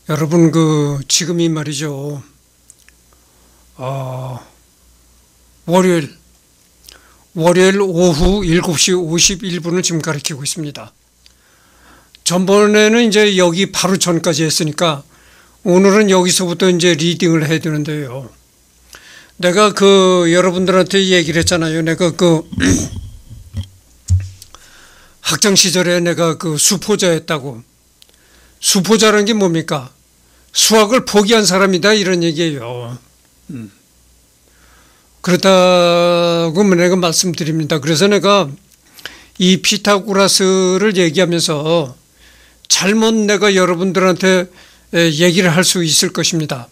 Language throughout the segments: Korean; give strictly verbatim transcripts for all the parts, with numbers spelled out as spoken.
여러분, 그, 지금이 말이죠. 어, 월요일, 월요일 오후 일곱 시 오십일 분을 지금 가리키고 있습니다. 전번에는 이제 여기 바로 전까지 했으니까 오늘은 여기서부터 이제 리딩을 해야 되는데요. 내가 그 여러분들한테 얘기를 했잖아요. 내가 그 학창 시절에 내가 그 수포자였다고. 수포자라는 게 뭡니까? 수학을 포기한 사람이다 이런 얘기예요. 음. 그렇다고 내가 말씀드립니다. 그래서 내가 이 피타고라스를 얘기하면서 잘못 내가 여러분들한테 얘기를 할 수 있을 것입니다.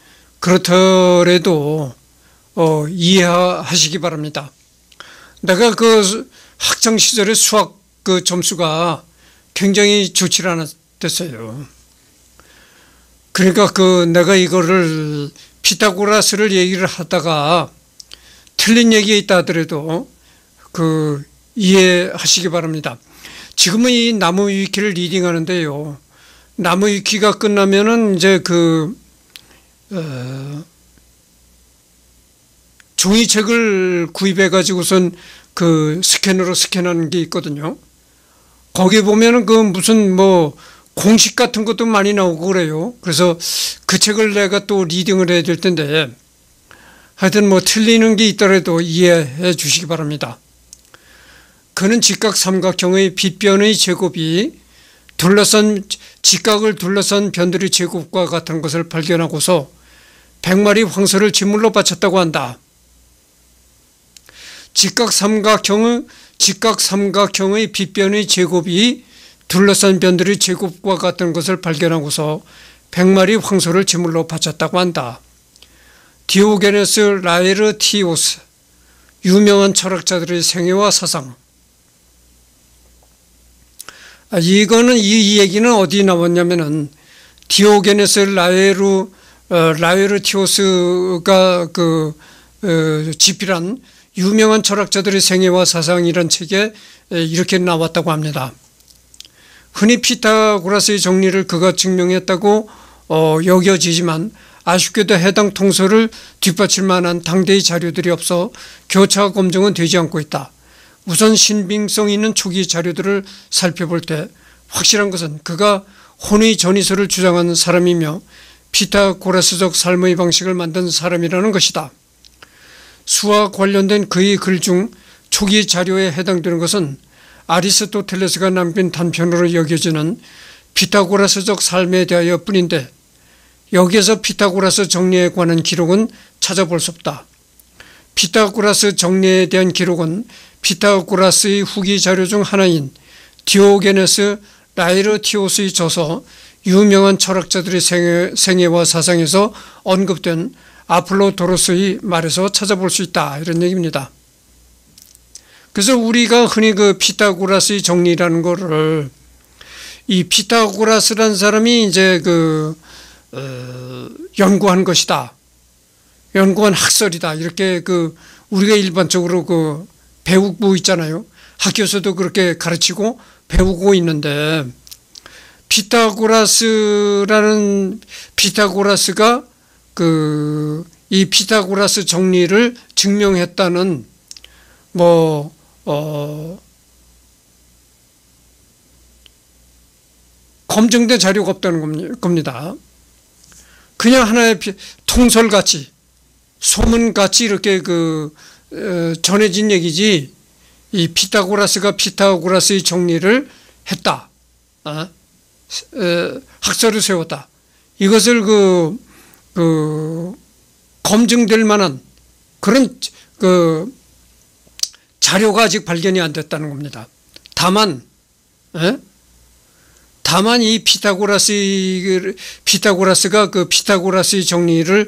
그렇더라도 어, 이해하시기 바랍니다. 내가 그 학창 시절에 수학 그 점수가 굉장히 좋지 않았어요. 그러니까 그 내가 이거를 피타고라스를 얘기를 하다가 틀린 얘기가 있다 하더라도 그 이해하시기 바랍니다. 지금은 이 나무 위키를 리딩하는데요. 나무 위키가 끝나면은 이제 그 어, 종이책을 구입해 가지고선 그 스캐너로 스캔하는 게 있거든요. 거기 보면은 그 무슨 뭐 공식 같은 것도 많이 나오고 그래요. 그래서 그 책을 내가 또 리딩을 해야 될 텐데 하여튼 뭐 틀리는 게 있더라도 이해해 주시기 바랍니다. 그는 직각 삼각형의 빗변의 제곱이 둘러싼 직각을 둘러싼 변들의 제곱과 같은 것을 발견하고서 백마리 황소를 제물로 바쳤다고 한다. 직각 삼각형의 직각 삼각형의 빗변의 제곱이 둘러싼 변들의 제곱과 같은 것을 발견하고서 백마리 황소를 제물로 바쳤다고 한다. 디오게네스 라에르티오스, 유명한 철학자들의 생애와 사상. 아, 이거는 이, 이 얘기는 어디 나왔냐면은 디오게네스 라에르 어, 라에르티오스가 그 어, 집필한 유명한 철학자들의 생애와 사상이란 책에 이렇게 나왔다고 합니다. 흔히 피타고라스의 정리를 그가 증명했다고 어, 여겨지지만 아쉽게도 해당 통설을 뒷받칠 만한 당대의 자료들이 없어 교차 검증은 되지 않고 있다. 우선 신빙성 있는 초기 자료들을 살펴볼 때 확실한 것은 그가 혼의 전이설을 주장한 사람이며 피타고라스적 삶의 방식을 만든 사람이라는 것이다. 수와 관련된 그의 글 중 초기 자료에 해당되는 것은 아리스토텔레스가 남긴 단편으로 여겨지는 피타고라스적 삶에 대하여 뿐인데 여기에서 피타고라스 정리에 관한 기록은 찾아볼 수 없다. 피타고라스 정리에 대한 기록은 피타고라스의 후기 자료 중 하나인 디오게네스 라에르티오스의 저서 유명한 철학자들의 생애, 생애와 사상에서 언급된 아폴로도로스의 말에서 찾아볼 수 있다 이런 얘기입니다. 그래서 우리가 흔히 그 피타고라스의 정리라는 거를 이 피타고라스라는 사람이 이제 그 어, 연구한 것이다, 연구한 학설이다 이렇게 그 우리가 일반적으로 그 배우고 있잖아요. 학교에서도 그렇게 가르치고 배우고 있는데 피타고라스라는 피타고라스가 그 이 피타고라스 정리를 증명했다는 뭐 어, 검증된 자료가 없다는 겁니다. 그냥 하나의 통설같이 소문같이 이렇게 그 어, 전해진 얘기지 이 피타고라스가 피타고라스의 정리를 했다, 어? 어, 학설을 세웠다, 이것을 그, 그 검증될 만한 그런 그 자료가 아직 발견이 안 됐다는 겁니다. 다만 에? 다만 이 피타고라스 피타고라스가 그 피타고라스의 정리를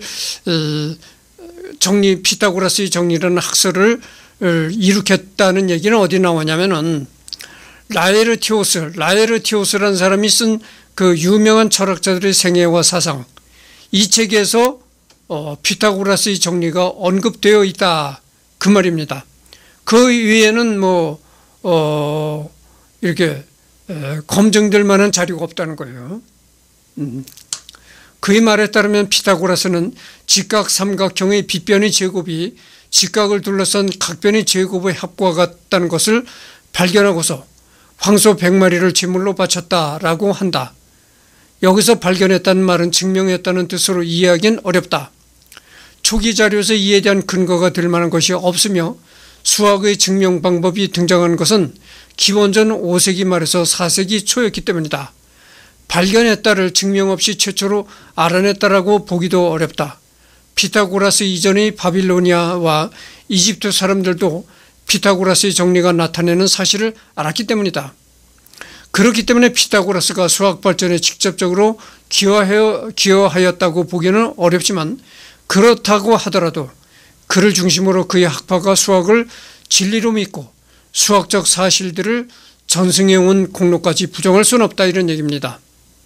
정리 피타고라스의 정리라는 학설을 일으켰다는 얘기는 어디 나오냐면은 라에르티오스 라에르티오스라는 사람이 쓴 그 유명한 철학자들의 생애와 사상, 이 책에서 어, 피타고라스의 정리가 언급되어 있다 그 말입니다. 그 위에는 뭐 어, 이렇게 에, 검증될 만한 자료가 없다는 거예요. 음. 그의 말에 따르면 피타고라스는 직각 삼각형의 빗변의 제곱이 직각을 둘러싼 각변의 제곱의 합과 같다는 것을 발견하고서 황소 백 마리를 제물로 바쳤다라고 한다. 여기서 발견했다는 말은 증명했다는 뜻으로 이해하기는 어렵다. 초기 자료에서 이에 대한 근거가 될 만한 것이 없으며 수학의 증명 방법이 등장한 것은 기원전 오 세기 말에서 사 세기 초였기 때문이다. 발견했다를 증명 없이 최초로 알아냈다라고 보기도 어렵다. 피타고라스 이전의 바빌로니아와 이집트 사람들도 피타고라스의 정리가 나타내는 사실을 알았기 때문이다. 그렇기 때문에 피타고라스가 수학 발전에 직접적으로 기여하여, 기여하였다고 보기는 어렵지만 그렇다고 하더라도 그를 중심으로 그의 학파가 수학을 진리로 믿고 수학적 사실들을 전승해온 공로까지 부정할 수는 없다, 이런 얘기입니다.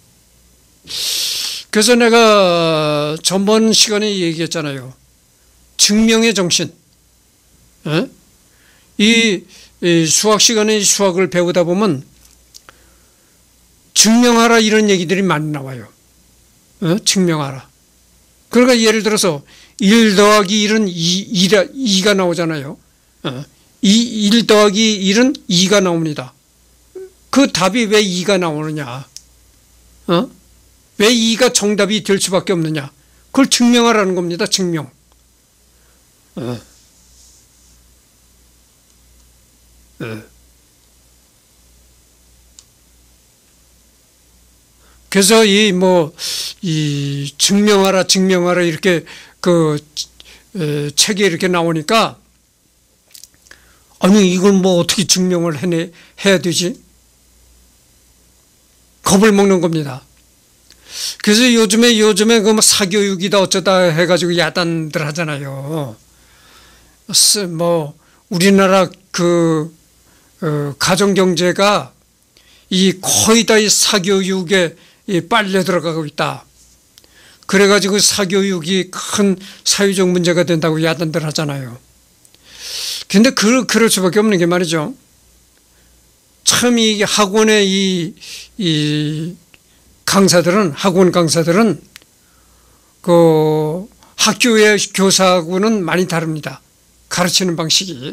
그래서 내가 전번 시간에 얘기했잖아요. 증명의 정신. 에? 이, 이 수학 시간에 수학을 배우다 보면 증명하라 이런 얘기들이 많이 나와요. 에? 증명하라. 그러니까 예를 들어서 일 더하기 일은 이가 나오잖아요. 에? 일 더하기 일은 이가 나옵니다. 그 답이 왜 이가 나오느냐? 어? 왜 이가 정답이 될 수밖에 없느냐? 그걸 증명하라는 겁니다. 증명. 어. 어. 그래서 이 뭐 이 증명하라 증명하라 이렇게 그 에, 책에 이렇게 나오니까 아니 이걸 뭐 어떻게 증명을 해내 해야 되지? 겁을 먹는 겁니다. 그래서 요즘에 요즘에 그 뭐 사교육이다 어쩌다 해가지고 야단들 하잖아요. 뭐 우리나라 그 어, 가정 경제가 이 거의 다 이 사교육에 이 빨려 들어가고 있다. 그래가지고 사교육이 큰 사회적 문제가 된다고 야단들 하잖아요. 근데 그 그럴 수밖에 없는 게 말이죠. 참 이 학원의 이, 이 강사들은 학원 강사들은 그 학교의 교사하고는 많이 다릅니다. 가르치는 방식이.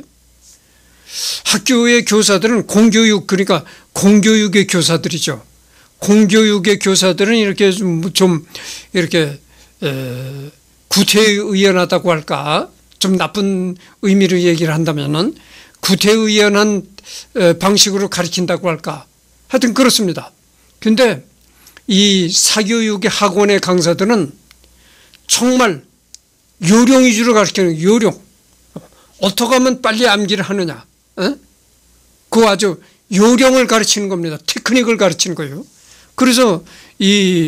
학교의 교사들은 공교육, 그러니까 공교육의 교사들이죠. 공교육의 교사들은 이렇게 좀, 좀 이렇게 에, 구태의연하다고 할까, 좀 나쁜 의미로 얘기를 한다면은 구태의연한 방식으로 가르친다고 할까, 하여튼 그렇습니다. 근데 이 사교육의 학원의 강사들은 정말 요령 위주로 가르치는 요령. 어떻게 하면 빨리 암기를 하느냐. 에? 그 아주 요령을 가르치는 겁니다. 테크닉을 가르치는 거예요. 그래서 이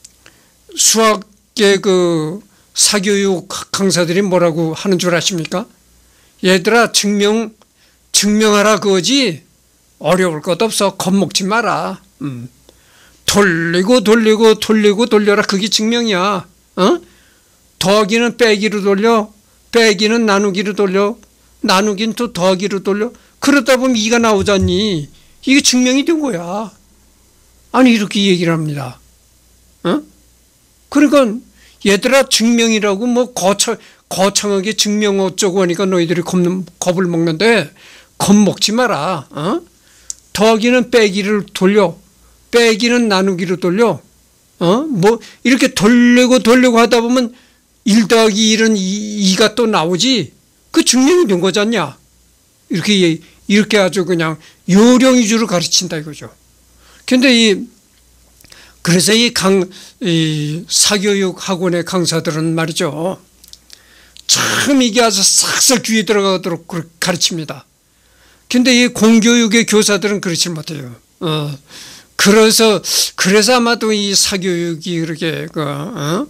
수학의 그 사교육 강사들이 뭐라고 하는 줄 아십니까? 얘들아 증명, 증명하라 그거지 어려울 것 없어. 겁먹지 마라. 음. 돌리고 돌리고 돌리고 돌려라. 그게 증명이야. 어? 더하기는 빼기로 돌려. 빼기는 나누기로 돌려. 나누기는 또 더하기로 돌려. 그러다 보면 이가 나오잖니. 이게 증명이 된 거야. 아니 이렇게 얘기를 합니다. 어? 그러니까 얘들아 증명이라고 뭐 거창, 거창하게 증명 어쩌고 하니까 너희들이 겁는, 겁을 먹는데 겁먹지 마라. 어? 더하기는 빼기를 돌려. 빼기는 나누기로 돌려. 어? 뭐 이렇게 돌리고 돌리고 하다 보면 일 더하기 일은 이가 또 나오지. 그 증명이 된 거지 않냐. 이렇게 이렇게 아주 그냥 요령 위주로 가르친다 이거죠. 근데 이 그래서 이 강 이 사교육 학원의 강사들은 말이죠. 참 이게 아주 싹싹 귀에 들어가도록 가르칩니다. 근데 이 공교육의 교사들은 그렇지 못해요. 어. 그래서 그래서 아마도 이 사교육이 그렇게 그 어?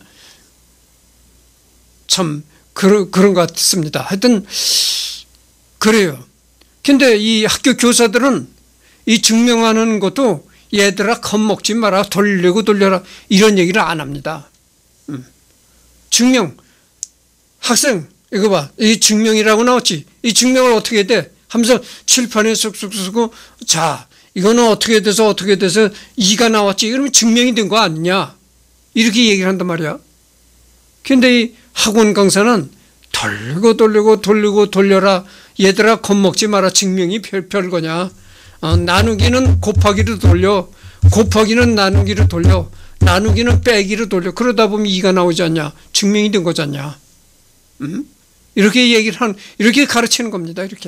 참 그런 그런 것 같습니다. 하여튼 그래요. 근데 이 학교 교사들은 이 증명하는 것도 얘들아 겁먹지 마라. 돌리고 돌려라. 이런 얘기를 안 합니다. 음. 증명. 학생 이거 봐. 이 증명이라고 나왔지. 이 증명을 어떻게 해야 돼? 하면서 칠판에 쑥쑥 쓰고 자 이거는 어떻게 돼서 어떻게 돼서 이가 나왔지. 그러면 증명이 된 거 아니냐. 이렇게 얘기를 한단 말이야. 근데 이 학원 강사는 돌리고 돌리고 돌리고 돌려라. 얘들아 겁먹지 마라. 증명이 별, 별거냐. 어, 나누기는 곱하기로 돌려. 곱하기는 나누기로 돌려. 나누기는 빼기로 돌려. 그러다 보면 이가 나오지 않냐. 증명이 된 거지 않냐. 음? 이렇게 얘기를 하는, 이렇게 가르치는 겁니다. 이렇게.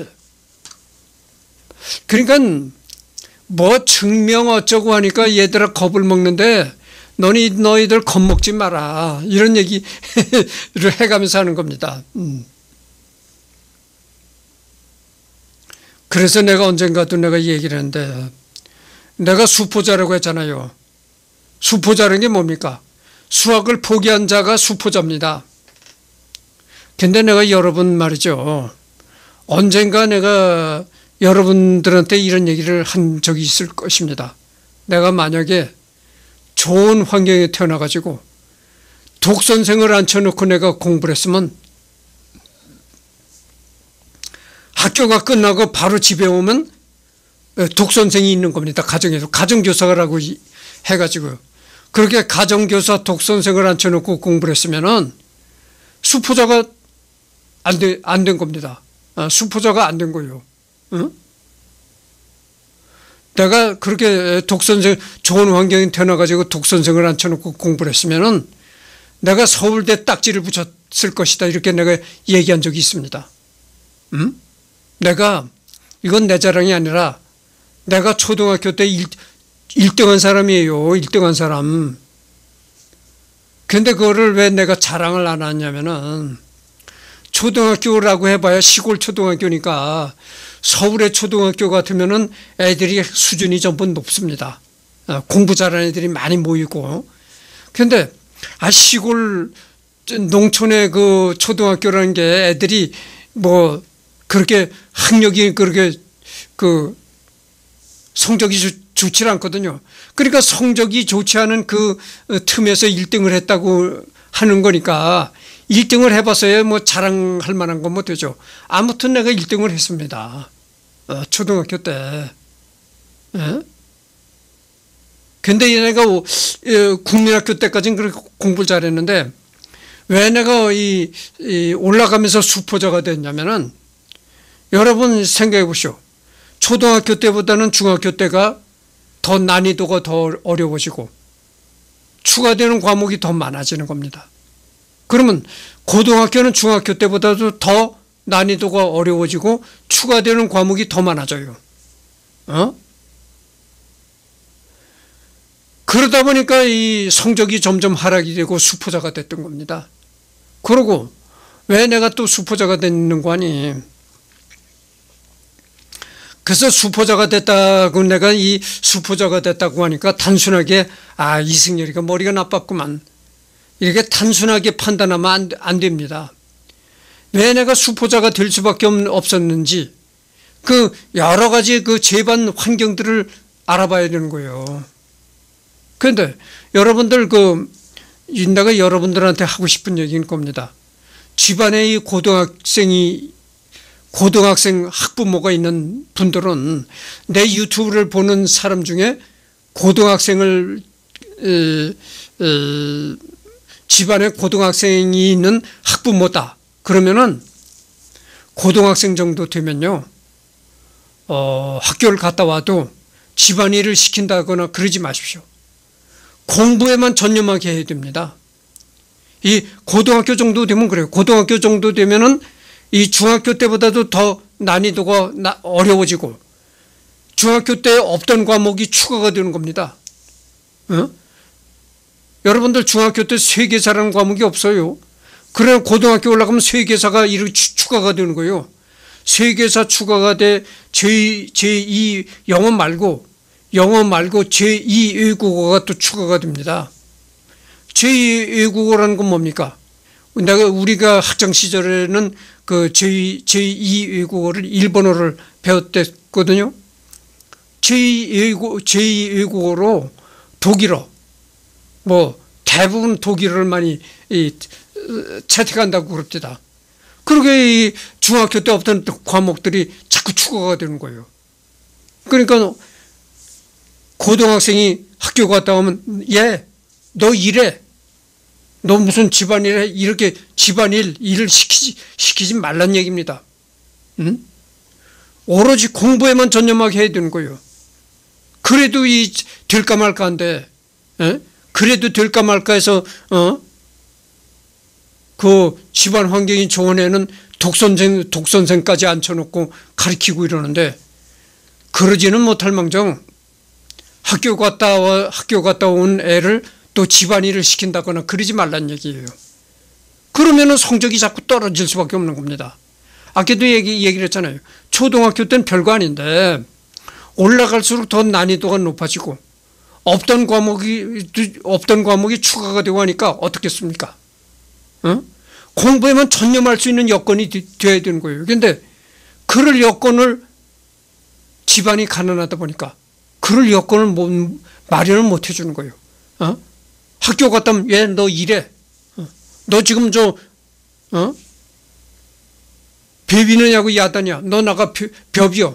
그러니까 뭐 증명 어쩌고 하니까 얘들아 겁을 먹는데 너희, 너희들 겁먹지 마라. 이런 얘기를 해가면서 하는 겁니다. 음. 그래서 내가 언젠가도 내가 얘기를 했는데 내가 수포자라고 했잖아요. 수포자라는 게 뭡니까? 수학을 포기한 자가 수포자입니다. 근데 내가 여러분 말이죠. 언젠가 내가 여러분들한테 이런 얘기를 한 적이 있을 것입니다. 내가 만약에 좋은 환경에 태어나가지고 독선생을 앉혀놓고 내가 공부를 했으면 학교가 끝나고 바로 집에 오면 독선생이 있는 겁니다. 가정에서. 가정교사라고 해가지고. 그렇게 가정교사 독선생을 앉혀놓고 공부를 했으면은 수포자가 안 돼, 안 된 겁니다. 수포자가 안 된 거예요. 응? 내가 그렇게 독선생, 좋은 환경에 태어나가지고 독선생을 앉혀놓고 공부를 했으면은 내가 서울대 딱지를 붙였을 것이다. 이렇게 내가 얘기한 적이 있습니다. 응? 내가, 이건 내 자랑이 아니라 내가 초등학교 때 일, 일 등한 사람이에요. 일 등한 사람. 근데 그거를 왜 내가 자랑을 안 하냐면은 초등학교라고 해봐야 시골 초등학교니까 서울의 초등학교 같으면은 애들이 수준이 전부 높습니다. 공부 잘하는 애들이 많이 모이고. 근데 아 시골 농촌의 그 초등학교라는 게 애들이 뭐 그렇게 학력이 그렇게 그 성적이 좋, 좋지 않거든요. 그러니까 성적이 좋지 않은 그 틈에서 일 등을 했다고 하는 거니까 일 등을 해봤어야 뭐 자랑할 만한 건 뭐 되죠. 아무튼 내가 일 등을 했습니다. 어, 초등학교 때. 예? 근데 내가 국민학교 때까지는 그렇게 공부를 잘했는데 왜 내가 이, 이 올라가면서 수포자가 됐냐면은 여러분 생각해 보시오. 초등학교 때보다는 중학교 때가 더 난이도가 더 어려워지고 추가되는 과목이 더 많아지는 겁니다. 그러면 고등학교는 중학교 때보다도 더 난이도가 어려워지고 추가되는 과목이 더 많아져요. 어? 그러다 보니까 이 성적이 점점 하락이 되고 수포자가 됐던 겁니다. 그러고 왜 내가 또 수포자가 됐는 거 아니? 그래서 수포자가 됐다고 내가 이 수포자가 됐다고 하니까 단순하게 아 이승열이가 머리가 나빴구만 이렇게 단순하게 판단하면 안, 안 됩니다. 왜 내가 수포자가 될 수밖에 없었는지 그 여러 가지 그 재반 환경들을 알아봐야 되는 거예요. 그런데 여러분들 그 내가 여러분들한테 하고 싶은 얘기인 겁니다. 집안에 이 고등학생이 고등학생 학부모가 있는 분들은 내 유튜브를 보는 사람 중에 고등학생을 에, 에, 집안에 고등학생이 있는 학부모다. 그러면은 고등학생 정도 되면요, 어, 학교를 갔다 와도 집안일을 시킨다거나 그러지 마십시오. 공부에만 전념하게 해야 됩니다. 이 고등학교 정도 되면 그래요. 고등학교 정도 되면은 이 중학교 때보다도 더 난이도가 어려워지고 중학교 때 없던 과목이 추가가 되는 겁니다. 어? 여러분들 중학교 때 세계사라는 과목이 없어요. 그래 고등학교 올라가면 세계사가 이렇게 추가가 되는 거예요. 세계사 추가가 돼 제이, 제이 영어 말고 영어 말고 제이 외국어가 또 추가가 됩니다. 제이 외국어라는 건 뭡니까? 내가 우리가 학창 시절에는 그 제이, 제이 외국어를 일본어를 배웠댔거든요. 제이 외국, 제이 외국어로 독일어, 뭐 대부분 독일어를 많이 이, 채택한다고 그럽니다. 그러게 이 중학교 때 없던 과목들이 자꾸 추가가 되는 거예요. 그러니까 고등학생이 학교 갔다 오면 얘, 너 이래. 너 무슨 집안일에 이렇게 집안일 일을 시키지, 시키지 말란 얘기입니다. 응? 오로지 공부에만 전념하게 해야 되는 거예요. 그래도 이 될까 말까 한데, 에? 그래도 될까 말까 해서, 어? 그 집안 환경이 좋은 애는 독선생, 독선생까지 앉혀놓고 가르치고 이러는데, 그러지는 못할 망정, 학교 갔다 와, 학교 갔다 온 애를 또 집안일을 시킨다거나 그러지 말란 얘기예요. 그러면은 성적이 자꾸 떨어질 수밖에 없는 겁니다. 아까도 얘기, 얘기를 했잖아요. 초등학교 때는 별거 아닌데 올라갈수록 더 난이도가 높아지고 없던 과목이, 없던 과목이 추가가 되고 하니까 어떻겠습니까? 어? 공부에만 전념할 수 있는 여건이 되어야 되는 거예요. 그런데 그럴 여건을 집안이 가난하다 보니까 그럴 여건을 못, 마련을 못 해주는 거예요. 어? 학교 갔다 오면 왜 너 이래? 어? 너 지금 저 어? 배비느냐고 야단이야. 너 나가 벼비어.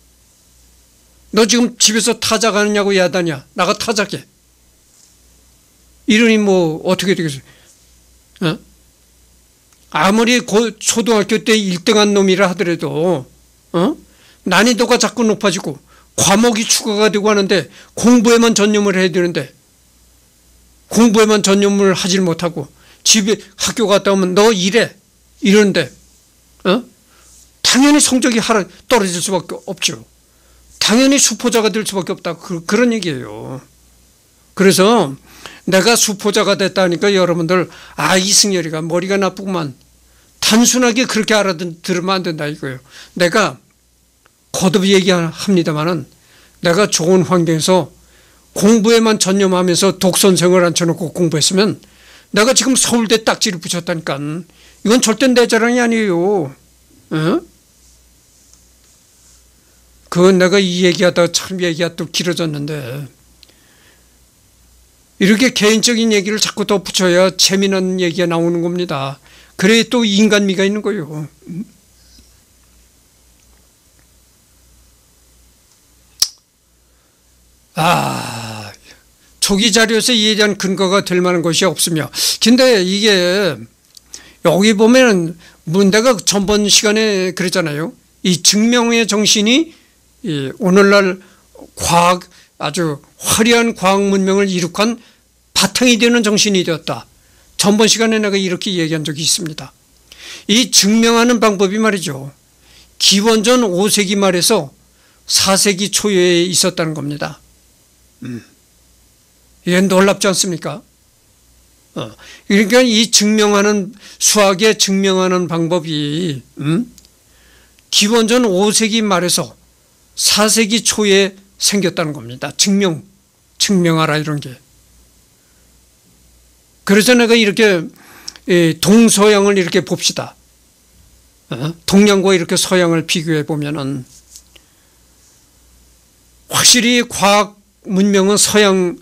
너 지금 집에서 타작하느냐고 야단이야. 나가 타작해. 이러니 뭐 어떻게 되겠어요? 어? 아무리 고 초등학교 때 일 등한 놈이라 하더라도 어? 난이도가 자꾸 높아지고 과목이 추가가 되고 하는데 공부에만 전념을 해야 되는데 공부에만 전념을 하질 못하고 집에 학교 갔다 오면 너 이래 이러는데 어? 당연히 성적이 하락 떨어질 수밖에 없죠. 당연히 수포자가 될 수밖에 없다. 그, 그런 얘기예요. 그래서 내가 수포자가 됐다니까 여러분들 아 이승열이가 머리가 나쁘구만. 단순하게 그렇게 알아들으면 안 된다 이거예요. 내가 거듭 얘기합니다마는 내가 좋은 환경에서 공부에만 전념하면서 독선생을 앉혀놓고 공부했으면 내가 지금 서울대 딱지를 붙였다니까. 이건 절대 내 자랑이 아니에요. 어? 그건 내가 이 얘기하다가 참 얘기가 또 길어졌는데 이렇게 개인적인 얘기를 자꾸 더 붙여야 재미난 얘기가 나오는 겁니다. 그래야 또 인간미가 있는 거예요. 아, 초기 자료에서 이에 대한 근거가 될 만한 것이 없으며 근데 이게 여기 보면은 내가 전번 시간에 그랬잖아요. 이 증명의 정신이 이 오늘날 과학 아주 화려한 과학 문명을 이룩한 바탕이 되는 정신이 되었다. 전번 시간에 내가 이렇게 얘기한 적이 있습니다. 이 증명하는 방법이 말이죠. 기원전 오 세기 말에서 사 세기 초에 있었다는 겁니다. 음. 이게 놀랍지 않습니까? 어. 그러니까 이 증명하는 수학의 증명하는 방법이 음? 기원전 오 세기 말에서 사 세기 초에 생겼다는 겁니다. 증명, 증명하라 이런 게. 그래서 내가 이렇게 동서양을 이렇게 봅시다. 동양과 이렇게 서양을 비교해 보면은 확실히 과학 문명은 서양,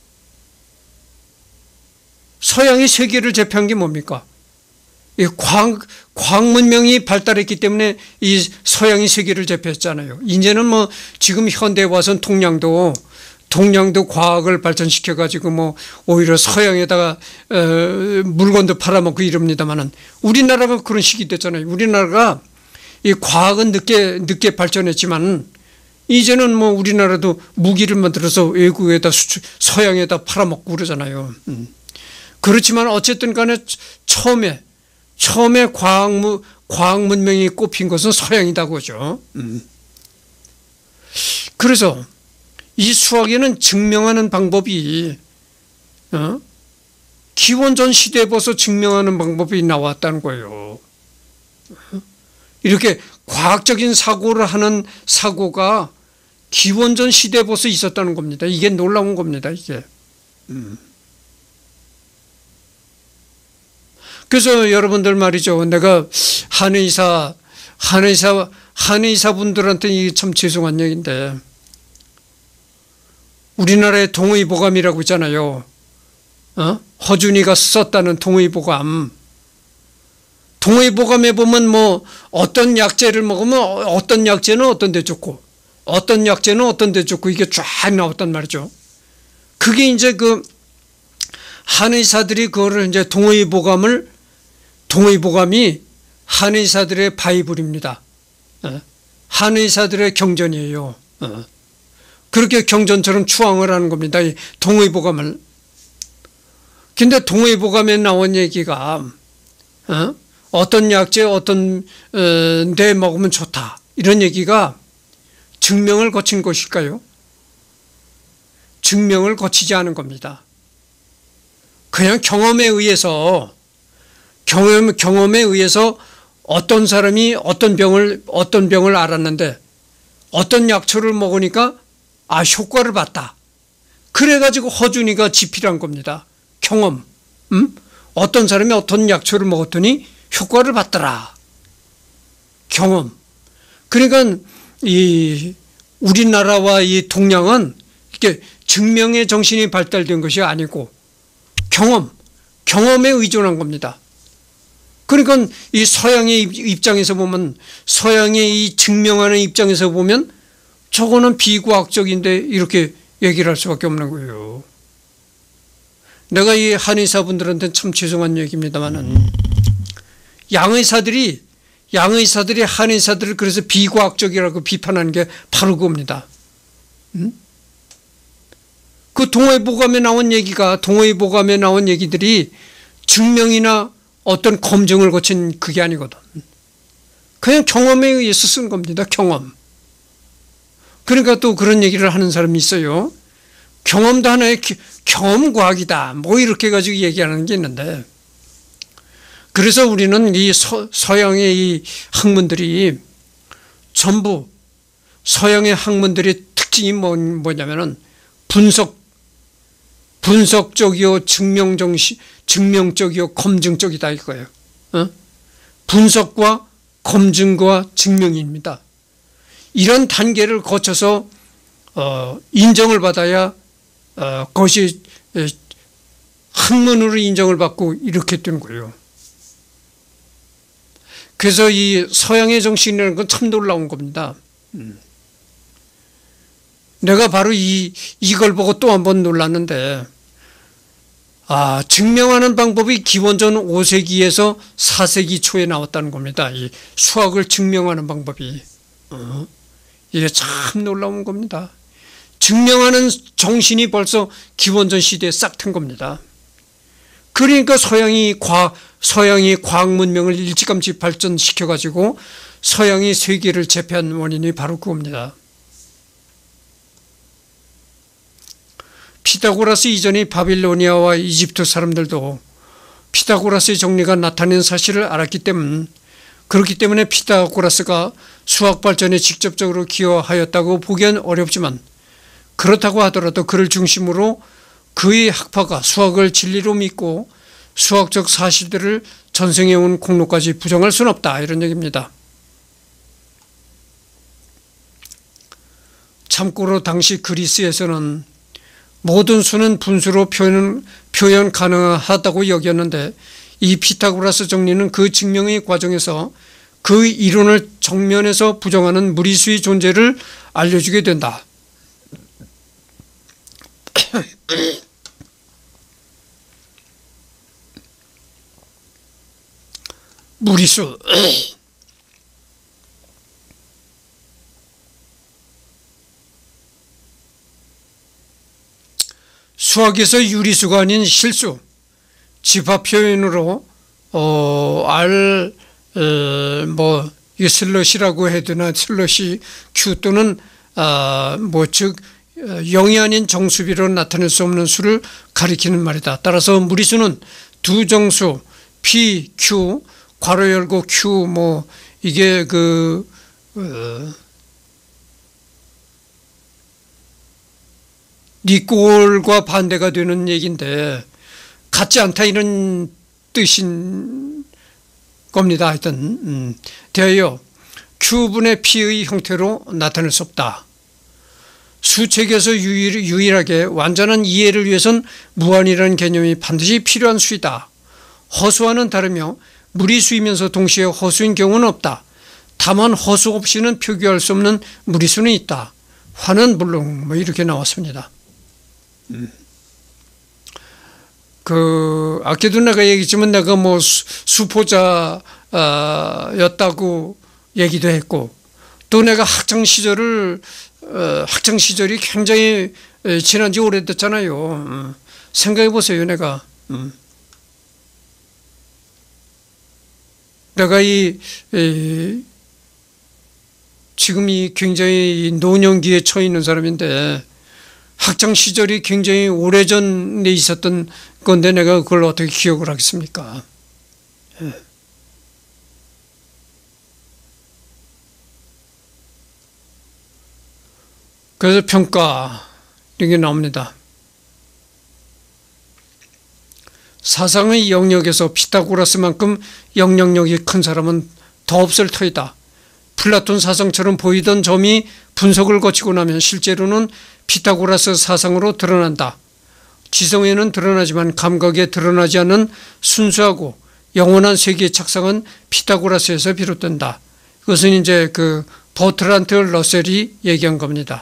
서양이 세계를 제패한 게 뭡니까? 이 과학, 과학 문명이 발달했기 때문에 이 서양이 세계를 제패했잖아요. 이제는 뭐 지금 현대에 와서는 동양도 동양도 과학을 발전시켜 가지고 뭐 오히려 서양에다가 어, 물건도 팔아먹고 이럽니다만은 우리나라가 그런 시기 됐잖아요. 우리나라가 이 과학은 늦게 늦게 발전했지만 이제는 뭐 우리나라도 무기를 만들어서 외국에다 수출, 서양에다 팔아먹고 그러잖아요. 음. 그렇지만 어쨌든 간에 처음에 처음에 과학, 과학 문명이 꼽힌 것은 서양이다 그죠. 음. 그래서 이 수학에는 증명하는 방법이 어? 기원전 시대에 벌써 증명하는 방법이 나왔다는 거예요. 이렇게 과학적인 사고를 하는 사고가 기원전 시대에 벌써 있었다는 겁니다. 이게 놀라운 겁니다. 이게. 음. 그래서 여러분들 말이죠. 내가 한의사, 한의사, 한의사 분들한테 이게 참 죄송한 얘기인데 우리나라의 동의보감이라고 있잖아요. 어? 허준이가 썼다는 동의보감. 동의보감에 보면 뭐 어떤 약재를 먹으면 어떤 약재는 어떤 데 좋고 어떤 약재는 어떤 데 좋고 이게 쫙 나왔단 말이죠. 그게 이제 그 한의사들이 그거를 이제 동의보감을, 동의보감이 한의사들의 바이블입니다. 한의사들의 경전이에요. 그렇게 경전처럼 추앙을 하는 겁니다. 이 동의보감을. 근데 동의보감에 나온 얘기가 어? 어떤 약재 어떤 데 먹으면 좋다 이런 얘기가 증명을 거친 것일까요? 증명을 거치지 않은 겁니다. 그냥 경험에 의해서 경험, 경험에 의해서 어떤 사람이 어떤 병을 어떤 병을 알았는데 어떤 약초를 먹으니까 아 효과를 봤다. 그래가지고 허준이가 지필한 겁니다. 경험. 음? 어떤 사람이 어떤 약초를 먹었더니 효과를 봤더라. 경험. 그러니까 이 우리나라와 이 동양은 이렇게 증명의 정신이 발달된 것이 아니고 경험, 경험에 의존한 겁니다. 그러니까 이 서양의 입장에서 보면, 서양의 이 증명하는 입장에서 보면 저거는 비과학적인데 이렇게 얘기를 할 수밖에 없는 거예요. 내가 이 한의사분들한테는 참 죄송한 얘기입니다만은 양의사들이 양의사들이 한의사들을 그래서 비과학적이라고 비판하는 게 바로 그겁니다. 음? 그 동의보감에 나온 얘기가 동의보감에 나온 얘기들이 증명이나 어떤 검증을 거친 그게 아니거든. 그냥 경험에 의해서 쓴 겁니다. 경험. 그러니까 또 그런 얘기를 하는 사람이 있어요. 경험도 하나의 경험과학이다. 뭐 이렇게 가지고 얘기하는 게 있는데, 그래서 우리는 이 서, 서양의 이 학문들이 전부 서양의 학문들의 특징이 뭐, 뭐냐면은 분석, 분석적이요, 증명정시, 증명적이요, 검증적이다 이거예요. 어? 분석과 검증과 증명입니다. 이런 단계를 거쳐서 어, 인정을 받아야 어, 그것이 학문으로 인정을 받고 이렇게 되는 거예요. 그래서 이 서양의 정신이라는 건 참 놀라운 겁니다. 음. 내가 바로 이, 이걸 보고 또 한 번 놀랐는데, 아, 증명하는 방법이 기원전 오 세기에서 사 세기 초에 나왔다는 겁니다. 이 수학을 증명하는 방법이. 어? 이게 참 놀라운 겁니다. 증명하는 정신이 벌써 기원전 시대에 싹 튼 겁니다. 그러니까 서양이 과학, 서양이 과학 문명을 일찌감치 발전시켜가지고 서양이 세계를 제패한 원인이 바로 그겁니다. 피타고라스 이전의 바빌로니아와 이집트 사람들도 피타고라스의 정리가 나타낸 사실을 알았기 때문, 그렇기 때문에 피타고라스가 수학 발전에 직접적으로 기여하였다고 보기엔 어렵지만, 그렇다고 하더라도 그를 중심으로 그의 학파가 수학을 진리로 믿고 수학적 사실들을 전승해온 공로까지 부정할 수는 없다, 이런 얘기입니다. 참고로 당시 그리스에서는 모든 수는 분수로 표현, 표현 가능하다고 여겼는데, 이 피타고라스 정리는 그 증명의 과정에서 그 이론을 정면에서 부정하는 무리수의 존재를 알려주게 된다. 무리수. 수학에서 유리수가 아닌 실수, 집합 표현으로 어, R 어, 뭐 슬롯이라고 해야 되나, 슬롯이 Q 또는 아, 뭐 즉 영이 아닌 정수비로 나타낼 수 없는 수를 가리키는 말이다. 따라서 무리수는 두 정수 P, Q, 괄호 열고 Q, 뭐 이게 그 어, 리꼴과 반대가 되는 얘기인데 같지 않다 이런 뜻인 겁니다. 하여튼 음, 대하여 Q분의 P의 형태로 나타낼 수 없다. 수책에서 유일, 유일하게 완전한 이해를 위해선 무한이라는 개념이 반드시 필요한 수이다. 허수와는 다르며 무리수이면서 동시에 허수인 경우는 없다. 다만 허수 없이는 표기할 수 없는 무리수는 있다. 화는 물론 뭐 이렇게 나왔습니다. 음. 그 아까도 내가 얘기했지만 내가 뭐 수, 수포자였다고 얘기도 했고, 또 내가 학창 시절을 어, 학창 시절이 굉장히 지난 지 오래됐잖아요. 생각해 보세요. 내가 음. 내가 이, 이 지금 이 굉장히 노년기에 처해 있는 사람인데, 학창 시절이 굉장히 오래전에 있었던 건데 내가 그걸 어떻게 기억을 하겠습니까? 예. 그래서 평가 이런 게 나옵니다. 사상의 영역에서 피타고라스만큼 영향력이 큰 사람은 더 없을 터이다. 플라톤 사상처럼 보이던 점이 분석을 거치고 나면 실제로는 피타고라스 사상으로 드러난다. 지성에는 드러나지만 감각에 드러나지 않는 순수하고 영원한 세계의 착상은 피타고라스에서 비롯된다. 이것은 이제 그 버트란트 러셀이 얘기한 겁니다.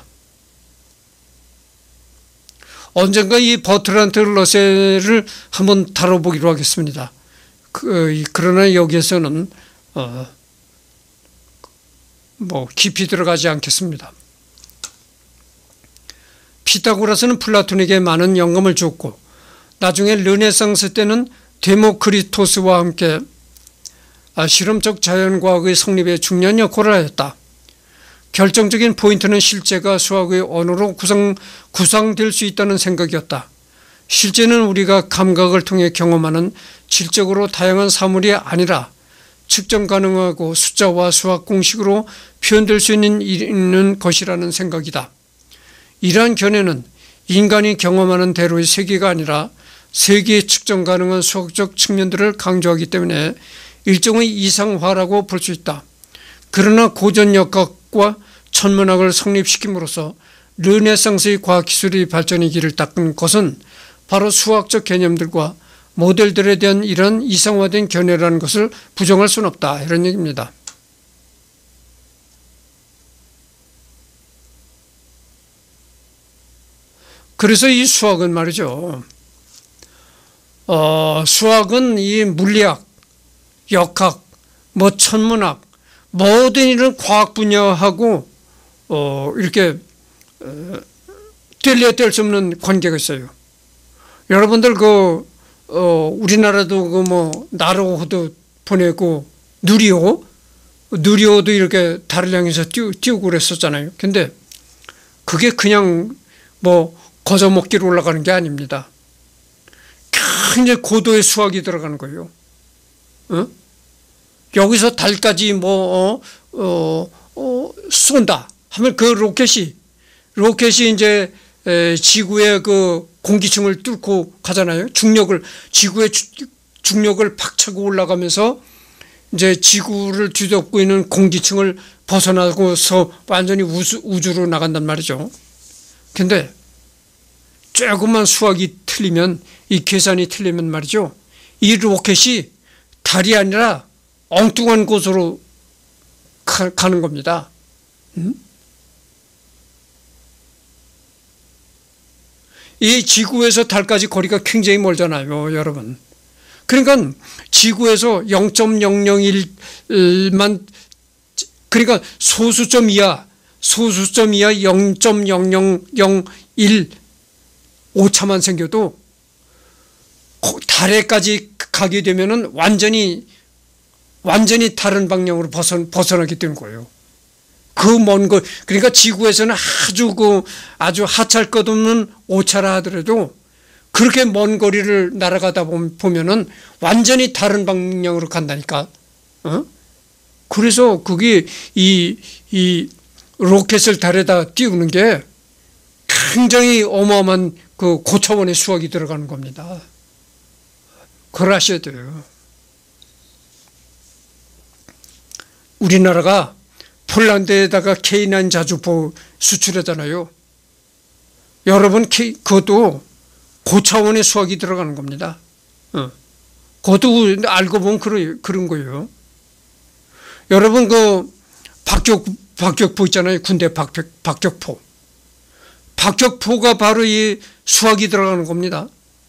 언젠가 이 버트란트 러셀을 한번 다뤄보기로 하겠습니다. 그, 그러나 여기에서는 어, 뭐 깊이 들어가지 않겠습니다. 피타고라스는 플라톤에게 많은 영감을 줬고, 나중에 르네상스 때는 데모크리토스와 함께 실험적 자연과학의 성립에 중요한 역할을 하였다. 결정적인 포인트는 실제가 수학의 언어로 구상, 구상될 수 있다는 생각이었다. 실제는 우리가 감각을 통해 경험하는 질적으로 다양한 사물이 아니라 측정 가능하고 숫자와 수학 공식으로 표현될 수 있는, 있는 것이라는 생각이다. 이러한 견해는 인간이 경험하는 대로의 세계가 아니라 세계의 측정 가능한 수학적 측면들을 강조하기 때문에 일종의 이상화라고 볼 수 있다. 그러나 고전역학과 천문학을 성립시킴으로써 르네상스의 과학기술의 발전의 길을 닦은 것은 바로 수학적 개념들과 모델들에 대한 이런 이상화된 견해라는 것을 부정할 수는 없다. 이런 얘기입니다. 그래서 이 수학은 말이죠. 어, 수학은 이 물리학, 역학, 뭐 천문학, 모든 이런 과학 분야하고 어, 이렇게 어, 뗄래야 뗄 수 없는 관계가 있어요. 여러분들 그 어, 우리나라도 그 뭐 나로호도 보내고 누리호, 누리호도 이렇게 달을 향해서 띄우, 띄우고 그랬었잖아요. 근데 그게 그냥 뭐 거저먹기로 올라가는 게 아닙니다. 굉장히 고도의 수학이 들어가는 거예요. 어? 여기서 달까지 뭐, 어, 어, 어, 쏜다 하면 그 로켓이, 로켓이 이제 에, 지구의 그 공기층을 뚫고 가잖아요. 중력을, 지구의 주, 중력을 팍 차고 올라가면서 이제 지구를 뒤덮고 있는 공기층을 벗어나고서 완전히 우주, 우주로 나간단 말이죠. 근데 조금만 수학이 틀리면, 이 계산이 틀리면 말이죠, 이 로켓이 달이 아니라 엉뚱한 곳으로 가, 가는 겁니다. 음? 이 지구에서 달까지 거리가 굉장히 멀잖아요, 여러분. 그러니까 지구에서 영 점 영영일만, 그러니까 소수점 이하, 소수점 이하 영 점 영영영일 오차만 생겨도 달에까지 가게 되면은 완전히 완전히 다른 방향으로 벗어, 벗어나게 되는 거예요. 그 먼 거, 그러니까 지구에서는 아주 그 아주 하찮을 것 없는 오차라 하더라도 그렇게 먼 거리를 날아가다 보면은 완전히 다른 방향으로 간다니까. 어? 그래서 그게 이, 이 로켓을 달에다 띄우는 게 굉장히 어마어마한 그 고차원의 수학이 들어가는 겁니다. 그걸 아셔야 돼요. 우리나라가 폴란드에다가 케이 나인 자주포 수출하잖아요. 여러분, 그것도 고차원의 수학이 들어가는 겁니다. 어. 그것도 알고 보면 그런, 그런 거예요. 여러분, 그 박격, 박격포 있잖아요. 군대 박격, 박격포. 박격포가 바로 이 수학이 들어가는 겁니다.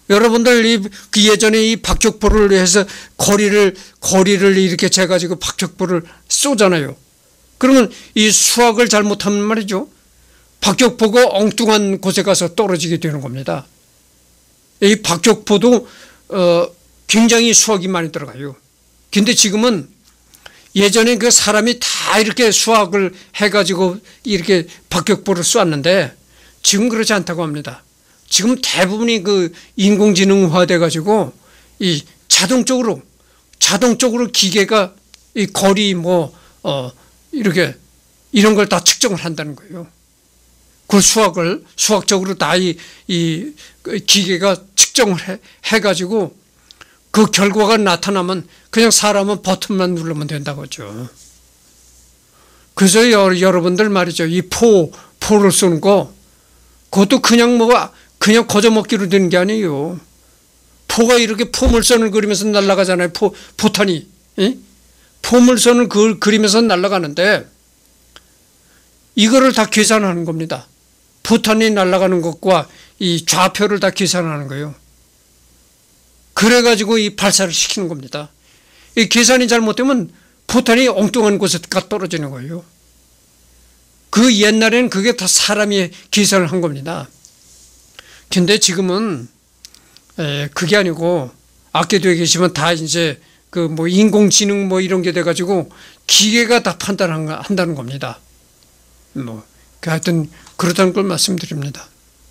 여러분들 이, 그 예전에 이 박격포를 해서 거리를, 거리를 이렇게 재가지고 박격포를 쏘잖아요. 그러면 이 수확을 잘못하면 말이죠. 박격포가 엉뚱한 곳에 가서 떨어지게 되는 겁니다. 이 박격포도, 어, 굉장히 수확이 많이 들어가요. 근데 지금은 예전에 그 사람이 다 이렇게 수확을 해가지고 이렇게 박격포를 쏘았는데 지금 그렇지 않다고 합니다. 지금 대부분이 그 인공지능화 돼가지고 이 자동적으로, 자동적으로 기계가 이 거리 뭐, 어, 이렇게 이런 걸 다 측정을 한다는 거예요. 그 수학을, 수학적으로 다 이, 이 기계가 측정을 해, 해가지고 그 결과가 나타나면 그냥 사람은 버튼만 누르면 된다고 하죠. 그래서 여, 여러분들 말이죠. 이 포, 포를 쏘는 거, 그것도 그냥 뭐, 그냥 거저먹기로 되는 게 아니에요. 포가 이렇게 포물선을 그리면서 날아가잖아요. 포, 포탄이. 예? 포물선을 그, 그리면서 날아가는데 이거를 다 계산하는 겁니다. 포탄이 날아가는 것과 이 좌표를 다 계산하는 거예요. 그래가지고 이 발사를 시키는 겁니다. 이 계산이 잘못되면 포탄이 엉뚱한 곳에 가 떨어지는 거예요. 그 옛날에는 그게 다 사람이 계산을 한 겁니다. 근데 지금은 에, 그게 아니고 아껴두고 계시면 다 이제 그 뭐 인공지능 뭐 이런 게 돼가지고 기계가 다 판단한다는 겁니다. 뭐 하여튼 그렇다는 걸 말씀드립니다.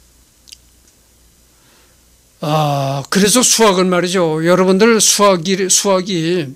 아, 그래서 수학을 말이죠. 여러분들 수학이, 수학이,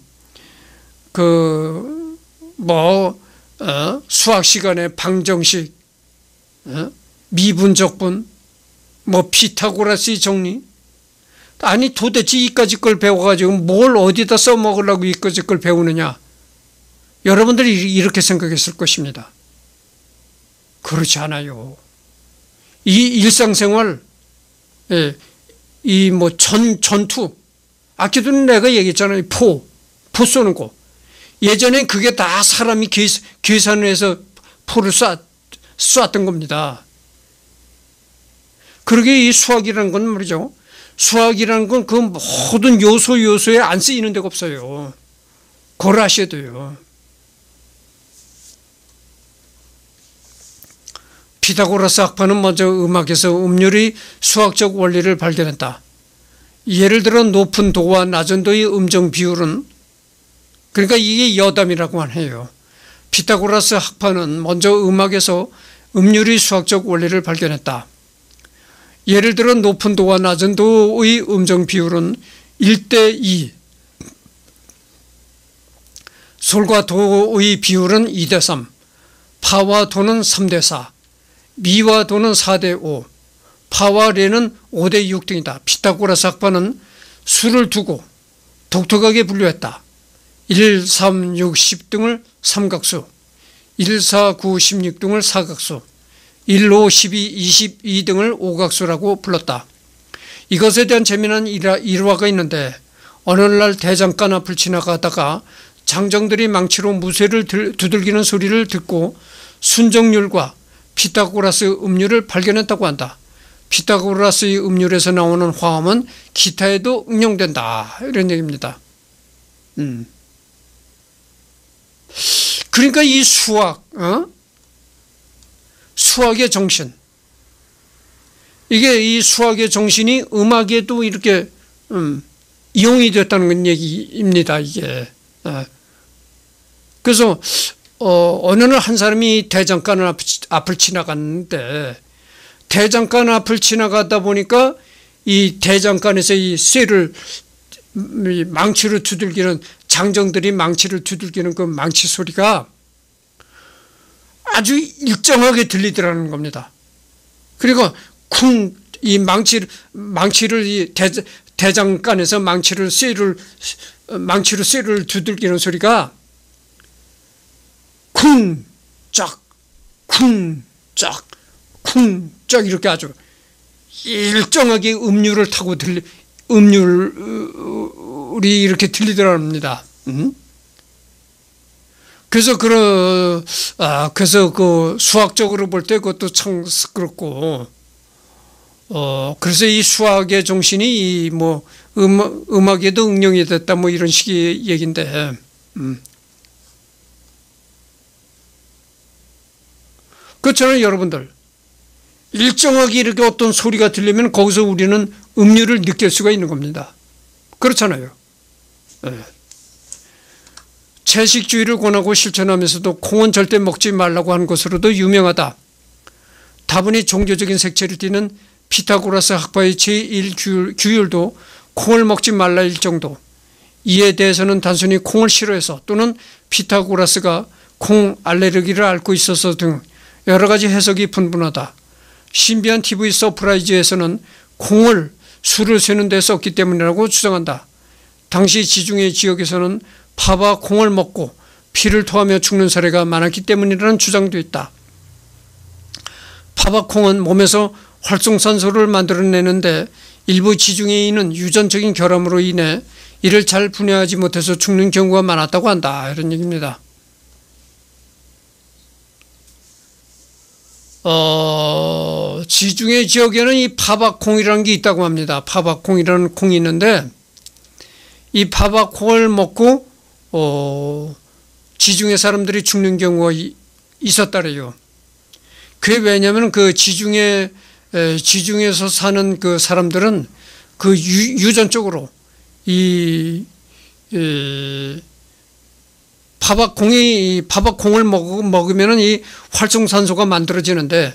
그, 뭐, 어? 수학 시간에 방정식, 어? 미분적분, 뭐, 피타고라스의 정리. 아니, 도대체 이까지 걸 배워가지고 뭘 어디다 써먹으려고 이까지 걸 배우느냐. 여러분들이 이렇게 생각했을 것입니다. 그렇지 않아요. 이 일상생활, 예, 이 뭐 전, 전투, 아까도 내가 얘기했잖아요. 포, 포 쏘는 거. 예전에 그게 다 사람이 계산을 해서 포를 쏴, 쐈던 겁니다. 그러게 이 수학이라는 건 말이죠. 수학이라는 건 그 모든 요소 요소에 안 쓰이는 데가 없어요. 그걸 아셔야 돼요. 피타고라스 학파는 먼저 음악에서 음률의 수학적 원리를 발견했다. 예를 들어 높은 도와 낮은 도의 음정 비율은, 그러니까 이게 여담이라고 해요. 피타고라스 학파는 먼저 음악에서 음률의 수학적 원리를 발견했다. 예를 들어 높은 도와 낮은 도의 음정 비율은 일 대 이, 솔과 도의 비율은 이 대 삼, 파와 도는 삼 대 사, 미와 도는 사 대 오, 파와 레는 오 대 육 등이다. 피타고라스 학파는 수를 두고 독특하게 분류했다. 일, 삼, 육, 십 등을 삼각수, 일, 사, 구, 십육 등을 사각수, 일, 오, 십이, 이십이 등을 오각수라고 불렀다. 이것에 대한 재미난 일화가 있는데 어느 날 대장간 앞을 지나가다가 장정들이 망치로 무쇠를 두들기는 소리를 듣고 순정률과 피타고라스 음률을 발견했다고 한다. 피타고라스의 음률에서 나오는 화음은 기타에도 응용된다. 이런 얘기입니다. 음. 그러니까 이 수학, 어? 수학의 정신, 이게 이 수학의 정신이 음악에도 이렇게 음, 이용이 됐다는 얘기입니다. 이게. 어. 그래서 어, 어느 날 한 사람이 대장간 앞, 앞을 지나갔는데 대장간 앞을 지나가다 보니까 이 대장간에서 이 쇠를 망치로 두들기는, 장정들이 망치를 두들기는 그 망치 소리가 아주 일정하게 들리더라는 겁니다. 그리고 쿵, 이 망치를, 망치를 이 대, 대장간에서 망치를 쇠를, 망치로 쇠를 두들기는 소리가 쿵, 짝, 쿵, 짝, 쿵, 짝 이렇게 아주 일정하게 음률을 타고 들리, 음률이 이렇게 들리더랍니다. 음? 그래서 그, 아, 그래서 그 수학적으로 볼 때 그것도 참 그렇고, 어, 그래서 이 수학의 정신이 이 뭐 음, 음악에도 응용이 됐다 뭐 이런 식의 얘기인데, 음. 그렇잖아요, 여러분들. 일정하게 이렇게 어떤 소리가 들리면 거기서 우리는 음률을 느낄 수가 있는 겁니다. 그렇잖아요. 네. 채식주의를 권하고 실천하면서도 콩은 절대 먹지 말라고 한 것으로도 유명하다. 다분히 종교적인 색채를 띠는 피타고라스 학파의 제일 규율도 콩을 먹지 말라일 정도. 이에 대해서는 단순히 콩을 싫어해서 또는 피타고라스가 콩 알레르기를 앓고 있어서 등 여러 가지 해석이 분분하다. 신비한 티비 서프라이즈에서는 콩을 술을 쇠는 데 썼기 때문이라고 주장한다. 당시 지중해 지역에서는 파와 콩을 먹고 피를 토하며 죽는 사례가 많았기 때문이라는 주장도 있다. 파와 콩은 몸에서 활성산소를 만들어내는데 일부 지중해인은 유전적인 결함으로 인해 이를 잘 분해하지 못해서 죽는 경우가 많았다고 한다. 이런 얘기입니다. 어, 지중해 지역에는 이 파박콩이라는 게 있다고 합니다. 파박콩이라는 콩이 있는데 이 파박콩을 먹고 어, 지중해 사람들이 죽는 경우가 있었다래요. 그게 왜냐하면 그 지중해 지중해에서 사는 그 사람들은 그 유, 유전적으로 이, 이 파박콩이 파박콩을 먹, 먹으면은 이 활성산소가 만들어지는데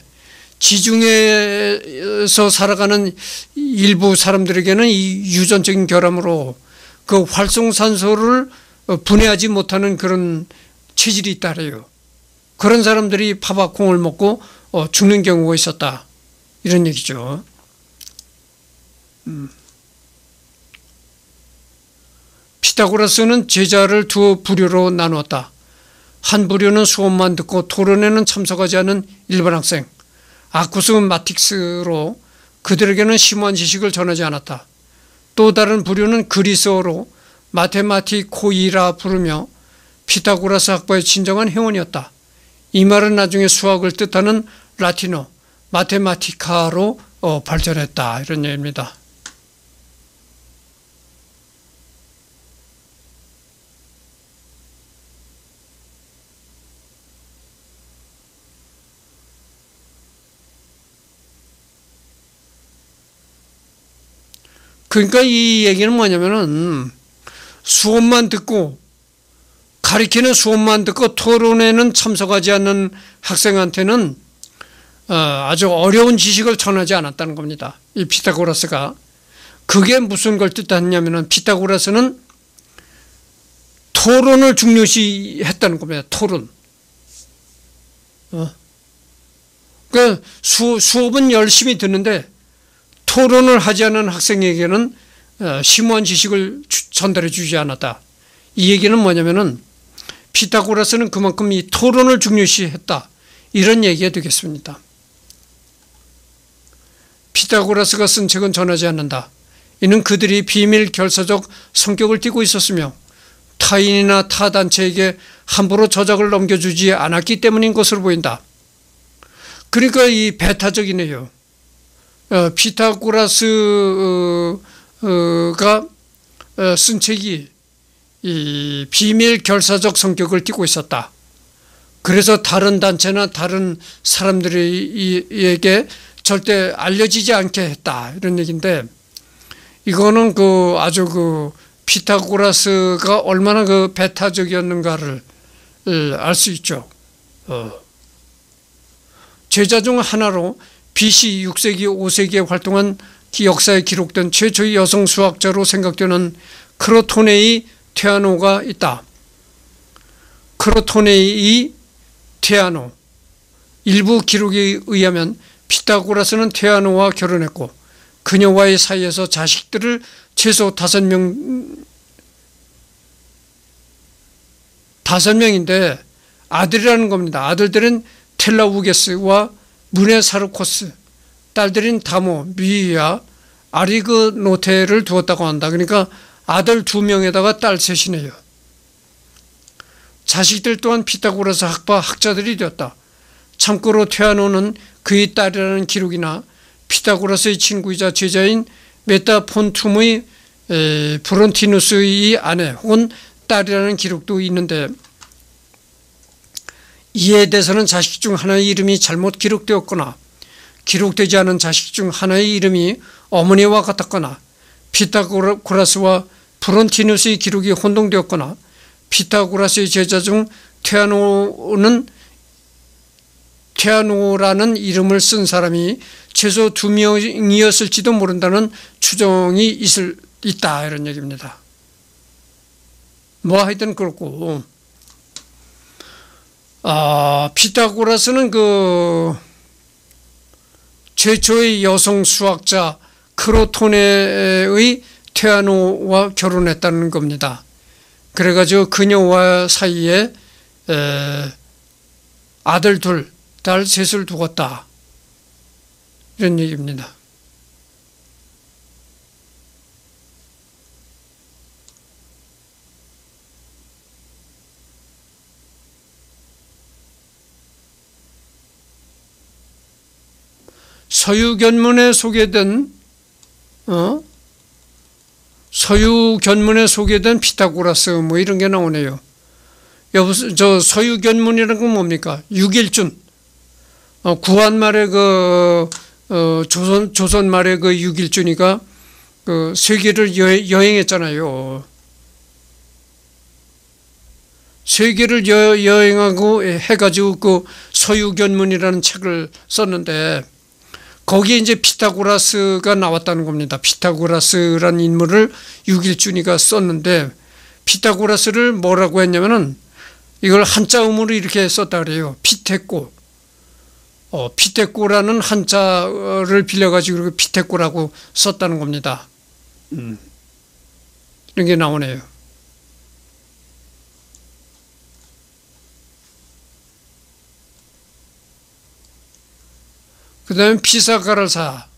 지중해에서 살아가는 일부 사람들에게는 이 유전적인 결함으로 그 활성산소를 분해하지 못하는 그런 체질이 있다래요. 그런 사람들이 파박콩을 먹고 죽는 경우가 있었다. 이런 얘기죠. 음. 피타고라스는 제자를 두 부류로 나누었다. 한 부류는 수업만 듣고 토론에는 참석하지 않은 일반 학생, 아쿠스마틱스로 그들에게는 심오한 지식을 전하지 않았다. 또 다른 부류는 그리스어로 마테마티코이라 부르며 피타고라스 학파의 진정한 회원이었다. 이 말은 나중에 수학을 뜻하는 라틴어 마테마티카로 어, 발전했다. 이런 얘기입니다. 그러니까 이 얘기는 뭐냐면은 수업만 듣고 가리키는 수업만 듣고 토론에는 참석하지 않는 학생한테는 아주 어려운 지식을 전하지 않았다는 겁니다. 이 피타고라스가. 그게 무슨 걸 뜻하냐면은 피타고라스는 토론을 중요시 했다는 겁니다. 토론. 어. 그 수, 수업은 열심히 듣는데 토론을 하지 않은 학생에게는 심오한 지식을 전달해 주지 않았다. 이 얘기는 뭐냐면은 피타고라스는 그만큼 이 토론을 중요시했다. 이런 얘기가 되겠습니다. 피타고라스가 쓴 책은 전하지 않는다. 이는 그들이 비밀 결사적 성격을 띠고 있었으며 타인이나 타 단체에게 함부로 저작을 넘겨주지 않았기 때문인 것으로 보인다. 그러니까 이 배타적이네요. 어, 피타고라스가 쓴 책이 이 비밀 결사적 성격을 띠고 있었다. 그래서 다른 단체나 다른 사람들에게 절대 알려지지 않게 했다. 이런 얘기인데 이거는 그 아주 그 피타고라스가 얼마나 그 배타적이었는가를 알 수 있죠. 어. 제자 중 하나로 비씨 육 세기, 오 세기에 활동한 역사에 기록된 최초의 여성 수학자로 생각되는 크로토네이 테아노가 있다. 크로토네이 테아노. 일부 기록에 의하면 피타고라스는 테아노와 결혼했고 그녀와의 사이에서 자식들을 최소 다섯 명, 다섯 명인데 아들이라는 겁니다. 아들들은 텔라우게스와 무네사르코스, 딸들인 다모, 미이아, 아리그노테를 두었다고 한다. 그러니까 아들 두 명에다가 딸 셋이네요. 자식들 또한 피타고라스 학파 학자들이 되었다. 참고로 테아노는 그의 딸이라는 기록이나 피타고라스의 친구이자 제자인 메타폰툼의 브론티누스의 아내 혹은 딸이라는 기록도 있는데, 이에 대해서는 자식 중 하나의 이름이 잘못 기록되었거나 기록되지 않은 자식 중 하나의 이름이 어머니와 같았거나 피타고라스와 브론티누스의 기록이 혼동되었거나 피타고라스의 제자 중 테아노는 테아노라는 이름을 쓴 사람이 최소 두 명이었을지도 모른다는 추정이 있을, 있다 이런 얘기입니다. 뭐 하여튼 그렇고, 아, 피타고라스는 그 최초의 여성 수학자 크로토네의 테아노와 결혼했다는 겁니다. 그래가지고 그녀와 사이에 에, 아들 둘, 딸 셋을 두었다 이런 얘기입니다. 서유견문에 소개된 어? 서유견문에 소개된 피타고라스 뭐 이런 게 나오네요. 여보세요. 저 서유견문이라는 건 뭡니까? 육일준. 어, 구한 말에 그 어, 조선 조선 말에 그 육일준이가 그 세계를 여, 여행했잖아요. 세계를 여, 여행하고 해가지고 그 서유견문이라는 책을 썼는데, 거기에 이제 피타고라스가 나왔다는 겁니다. 피타고라스라는 인물을 육일준이가 썼는데, 피타고라스를 뭐라고 했냐면은 이걸 한자음으로 이렇게 썼다 그래요. 피테고. 어, 피테고라는 한자를 빌려가지고 피테고라고 썼다는 겁니다. 음. 이런 게 나오네요. 그 다음에 피사가라사.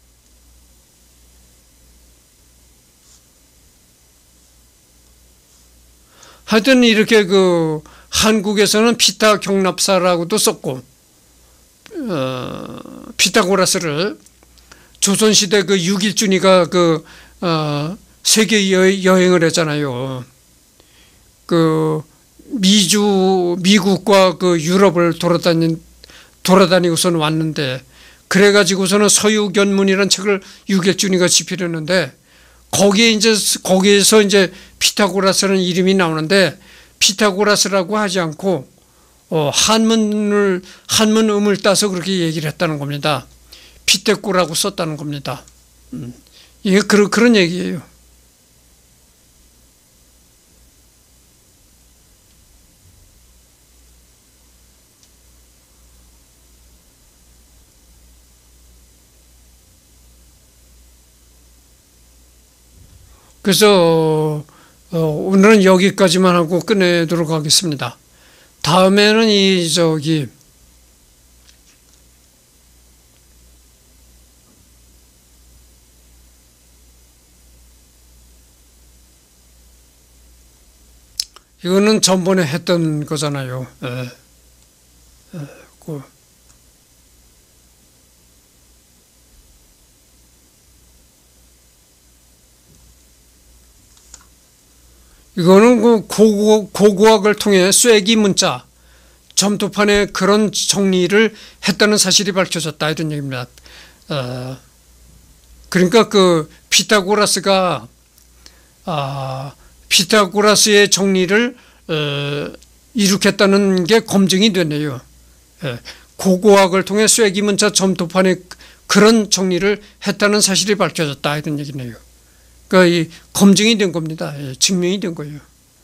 하여튼 이렇게 그 한국에서는 피타 경납사라고도 썼고, 어, 피타고라스를 조선시대 그 육일준이가 그, 어, 세계 여행을 했잖아요. 그 미주, 미국과 그 유럽을 돌아다닌, 돌아다니고선 왔는데, 그래가지고서는 서유견문이라는 책을 육일준이가 집필했는데, 거기에 이제, 거기에서 이제 피타고라스라는 이름이 나오는데, 피타고라스라고 하지 않고, 어, 한문을, 한문음을 따서 그렇게 얘기를 했다는 겁니다. 피테고라고 썼다는 겁니다. 음, 이게 그런, 그런 얘기예요. 그래서 어, 오늘은 여기까지만 하고 끝내도록 하겠습니다. 다음에는 이 저기 이거는 전번에 했던 거잖아요. 에, 에, 그 이거는 그 고고, 고고학을 통해 쐐기 문자, 점토판에 그런 정리를 했다는 사실이 밝혀졌다 이런 얘기입니다. 어, 그러니까 그 피타고라스가 아, 피타고라스의 정리를 어, 이룩했다는 게 검증이 됐네요. 예, 고고학을 통해 쐐기 문자, 점토판에 그런 정리를 했다는 사실이 밝혀졌다 이런 얘기네요. 그러니까 이 검증이 된 겁니다. 예, 증명이 된 거예요.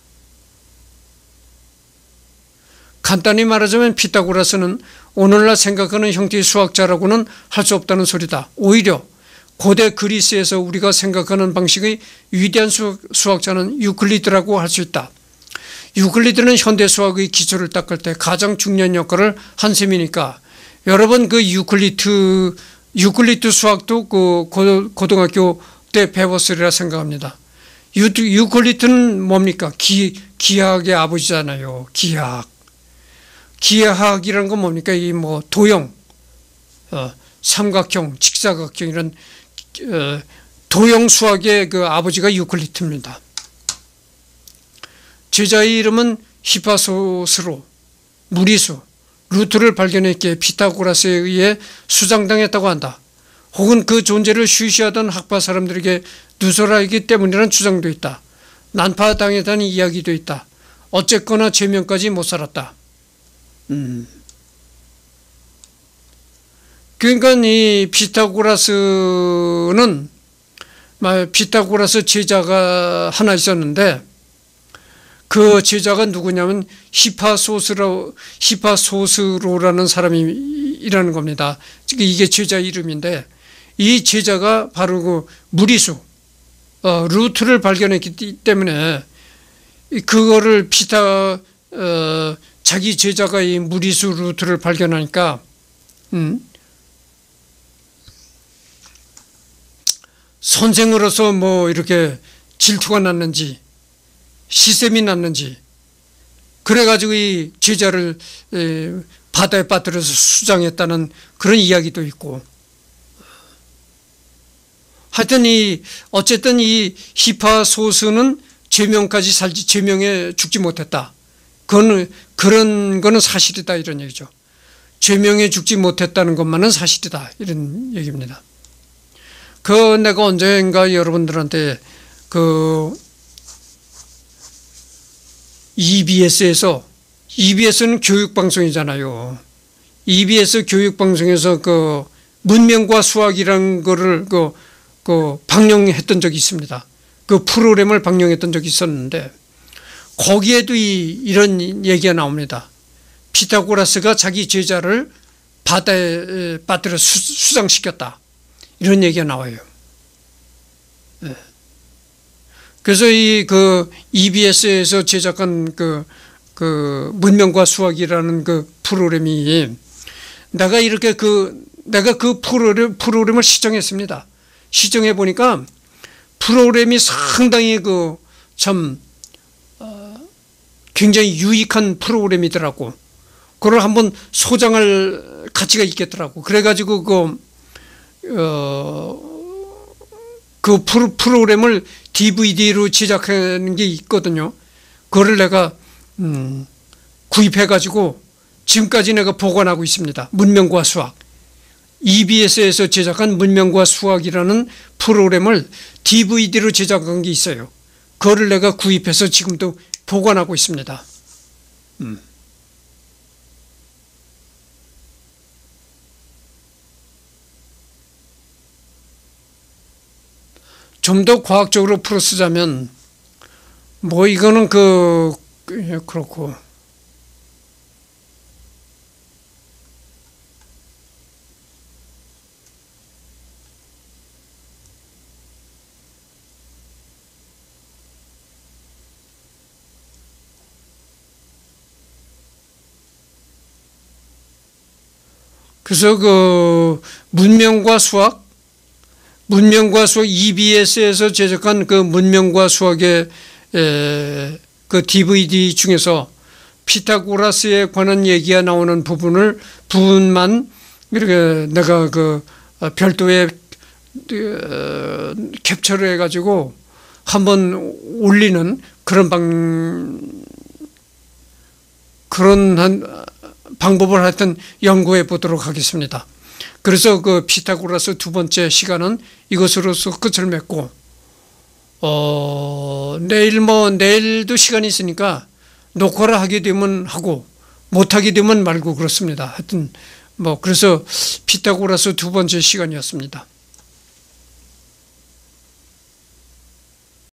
간단히 말하자면 피타고라스는 오늘날 생각하는 형태의 수학자라고는 할 수 없다는 소리다. 오히려 고대 그리스에서 우리가 생각하는 방식의 위대한 수학, 수학자는 유클리드라고 할 수 있다. 유클리드는 현대 수학의 기초를 닦을 때 가장 중요한 역할을 한 셈이니까, 여러분 그 유클리드 유클리드 수학도 그 고등학교 때 배웠으리라 생각합니다. 유, 유클리드는 뭡니까? 기, 기하학의 아버지잖아요. 기하학. 기하학이라는 건 뭡니까? 이 뭐 도형, 어, 삼각형, 직사각형 이런 도형 수학의 그 아버지가 유클리드입니다. 제자의 이름은 히파소스로 무리수, 루트를 발견했기에 피타고라스에 의해 수장당했다고 한다. 혹은 그 존재를 쉬쉬하던 학파 사람들에게 누설하기 때문이라는 주장도 있다. 난파당했다는 이야기도 있다. 어쨌거나 제명까지 못 살았다. 음. 그러니까 이 피타고라스는 피타고라스 제자가 하나 있었는데 그 제자가 누구냐면 히파소스로, 히파소스로라는 사람이라는 겁니다. 이게 제자 이름인데 이 제자가 바로 그 무리수, 어, 루트를 발견했기 때문에 그거를 피타, 어, 자기 제자가 이 무리수 루트를 발견하니까, 음, 선생으로서 뭐 이렇게 질투가 났는지, 시샘이 났는지, 그래가지고 이 제자를 에, 바다에 빠뜨려서 수장했다는 그런 이야기도 있고, 하여튼 이 어쨌든 이 히파소스는 제명까지 살지 제명에 죽지 못했다. 그건 그런 거는 사실이다 이런 얘기죠. 제명에 죽지 못했다는 것만은 사실이다 이런 얘기입니다. 그 내가 언젠가 여러분들한테 그 이비에스에서 이비에스는 교육방송이잖아요. 이비에스 교육방송에서 그 문명과 수학이라는 거를 그 그 방영했던 적이 있습니다. 그 프로그램을 방영했던 적이 있었는데 거기에도 이, 이런 얘기가 나옵니다. 피타고라스가 자기 제자를 바다에 빠뜨려 수, 수장시켰다. 이런 얘기가 나와요. 네. 그래서 이 그 이비에스에서 제작한 그, 그 문명과 수학이라는 그 프로그램이 내가 이렇게 그 내가 그 프로그램, 프로그램을 시청했습니다. 시청해 보니까 프로그램이 상당히 그 참 어, 굉장히 유익한 프로그램이더라고. 그걸 한번 소장할 가치가 있겠더라고. 그래가지고 그 어, 그 프로, 프로그램을 디브이디로 제작하는 게 있거든요. 그거를 내가 음, 구입해가지고 지금까지 내가 보관하고 있습니다. 문명과 수학. 이비에스에서 제작한 문명과 수학이라는 프로그램을 디브이디로 제작한 게 있어요. 그거를 내가 구입해서 지금도 보관하고 있습니다. 음. 좀 더 과학적으로 풀어 쓰자면 뭐 이거는 그 그렇고 그래서 그 문명과 수학, 문명과 수학 이비에스에서 제작한 그 문명과 수학의 에, 그 디브이디 중에서 피타고라스에 관한 얘기가 나오는 부분을 부분만 이렇게 내가 그 별도의 캡처를 해가지고 한번 올리는 그런 방 그런 한 방법을 하여튼 연구해 보도록 하겠습니다. 그래서 그 피타고라스 두 번째 시간은 이것으로서 끝을 맺고, 어, 내일 뭐, 내일도 시간이 있으니까 녹화를 하게 되면 하고, 못하게 되면 말고 그렇습니다. 하여튼, 뭐, 그래서 피타고라스 두 번째 시간이었습니다.